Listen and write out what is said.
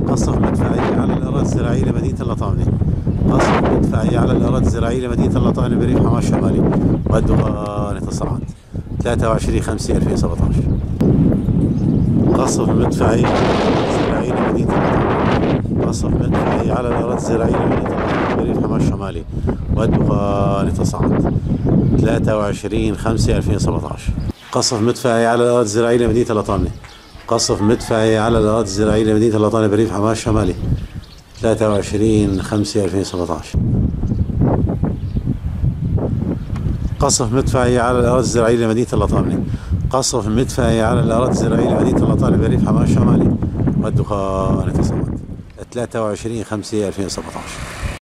قصف مدفعي على الأراضي الزراعية لمدينة اللطامنة. قصف مدفعي على الأراضي الزراعية لمدينة اللطامنة بريف حماة الشمالي والدخان تصاعد. 23/5/2017. قصف مدفعي على الأراضي الزراعية لمدينة اللطامنة. قصف مدفعي على الأراضي الزراعية لمدينة اللطامنة بريف حماة الشمالي والدخان تصاعد. 23/5/2017. قصف مدفعي على الأراضي الزراعية لمدينة اللطامنة. قصف مدفعي على الأراضي الزراعية لمدينة اللطامنة بريف حماة الشمالي. 23/5/2017. قصف مدفعي على الأراضي الزراعية لمدينة اللطامنة. قصف مدفعي على الأراضي الزراعية لمدينة اللطامنة بريف حماة الشمالي والدخان تصاعد. 23/5/2017.